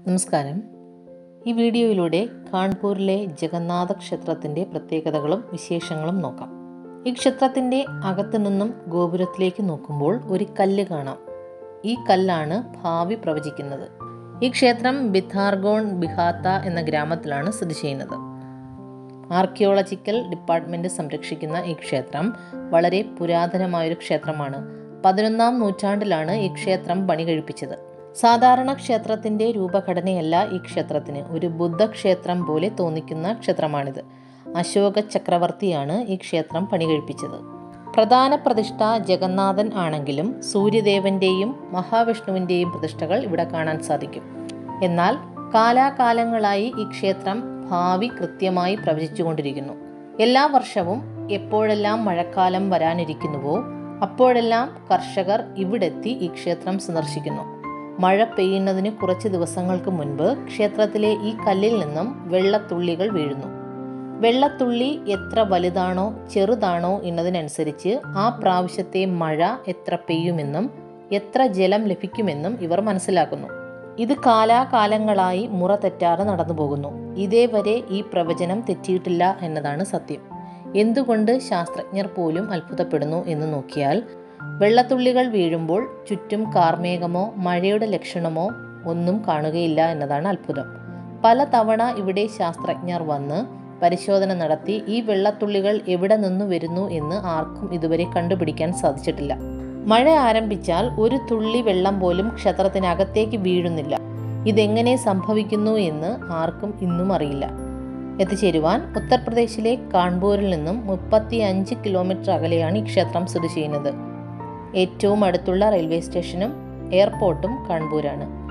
നമസ്കാരം. ഈ വീഡിയോയിലൂടെ കാൺപൂരിലെ ജഗന്നാഥ ക്ഷേത്രത്തിൻ്റെ പ്രത്യേകതകളും വിശേഷങ്ങളും നോക്കാം. ഈ ക്ഷേത്രത്തിൻ്റെ അകത്തു നിന്നും ഗോപുരത്തിലേക്ക് നോക്കുമ്പോൾ ഒരു കല്ല് കാണാം. ഈ കല്ലാണ് ഭാവി പ്രവചിക്കുന്നത്. ഈ ക്ഷേത്രം ബിഥാർഗോൺ ബിഹാത്ത എന്ന ഗ്രാമത്തിലാണ് സ്ഥിതി ചെയ്യുന്നത്. ആർക്കിയോളജിക്കൽ ഡിപ്പാർട്ട്മെൻറ്റ് സംരക്ഷിക്കുന്ന ഈ ക്ഷേത്രം വളരെ പുരാതനമായൊരു ക്ഷേത്രമാണ്. 11-ാം നൂറ്റാണ്ടിലാണ് ഈ ക്ഷേത്രം പണി കഴിപ്പിച്ചത്. സാധാരണ ക്ഷേത്രത്തിൻ്റെ രൂപഘടനയല്ല ഈ ക്ഷേത്രത്തിന്. ഒരു ബുദ്ധക്ഷേത്രം പോലെ തോന്നിക്കുന്ന ക്ഷേത്രമാണിത്. അശോക ചക്രവർത്തിയാണ് ഈ ക്ഷേത്രം പണി കഴിപ്പിച്ചത്. പ്രധാന പ്രതിഷ്ഠ ജഗന്നാഥൻ ആണെങ്കിലും സൂര്യദേവൻ്റെയും മഹാവിഷ്ണുവിൻ്റെയും പ്രതിഷ്ഠകൾ ഇവിടെ കാണാൻ സാധിക്കും. എന്നാൽ കാലാകാലങ്ങളായി ഈ ക്ഷേത്രം ഭാവി കൃത്യമായി പ്രവചിച്ചുകൊണ്ടിരിക്കുന്നു. എല്ലാ വർഷവും എപ്പോഴെല്ലാം മഴക്കാലം വരാനിരിക്കുന്നുവോ അപ്പോഴെല്ലാം കർഷകർ ഇവിടെത്തി ഈ ക്ഷേത്രം സന്ദർശിക്കുന്നു. മഴ പെയ്യുന്നതിന് കുറച്ച് ദിവസങ്ങൾക്ക് മുൻപ് ക്ഷേത്രത്തിലെ ഈ കല്ലിൽ നിന്നും വെള്ളത്തുള്ളികൾ വീഴുന്നു. വെള്ളത്തുള്ളി എത്ര വലുതാണോ ചെറുതാണോ എന്നതിനനുസരിച്ച് ആ പ്രാവശ്യത്തെ മഴ എത്ര പെയ്യുമെന്നും എത്ര ജലം ലഭിക്കുമെന്നും ഇവർ മനസ്സിലാക്കുന്നു. ഇത് കാലാകാലങ്ങളായി മുറ തെറ്റാതെ നടന്നു പോകുന്നു. ഇതേവരെ ഈ പ്രവചനം തെറ്റിയിട്ടില്ല എന്നതാണ് സത്യം. എന്തുകൊണ്ട് ശാസ്ത്രജ്ഞർ പോലും അത്ഭുതപ്പെടുന്നു എന്ന് നോക്കിയാൽ, വെള്ളത്തുള്ളികൾ വീഴുമ്പോൾ ചുറ്റും കാർമേഘമോ മഴയുടെ ലക്ഷണമോ ഒന്നും കാണുകയില്ല എന്നതാണ് അത്ഭുതം. പല തവണ ഇവിടെ ശാസ്ത്രജ്ഞർ വന്ന് പരിശോധന നടത്തി ഈ വെള്ളത്തുള്ളികൾ എവിടെ നിന്ന് വരുന്നു എന്ന് ആർക്കും ഇതുവരെ കണ്ടുപിടിക്കാൻ സാധിച്ചിട്ടില്ല. മഴ ആരംഭിച്ചാൽ ഒരു തുള്ളി വെള്ളം പോലും ക്ഷേത്രത്തിനകത്തേക്ക് വീഴുന്നില്ല. ഇതെങ്ങനെ സംഭവിക്കുന്നു എന്ന് ആർക്കും ഇന്നും അറിയില്ല. എത്തിച്ചേരുവാൻ ഉത്തർപ്രദേശിലെ കാൺപൂരിൽ നിന്നും 35 കിലോമീറ്റർ അകലെയാണ് ഈ ക്ഷേത്രം സ്ഥിതി ചെയ്യുന്നത്. ഏറ്റവും അടുത്തുള്ള റെയിൽവേ സ്റ്റേഷനും എയർപോർട്ടും കാൺപൂരാണ്.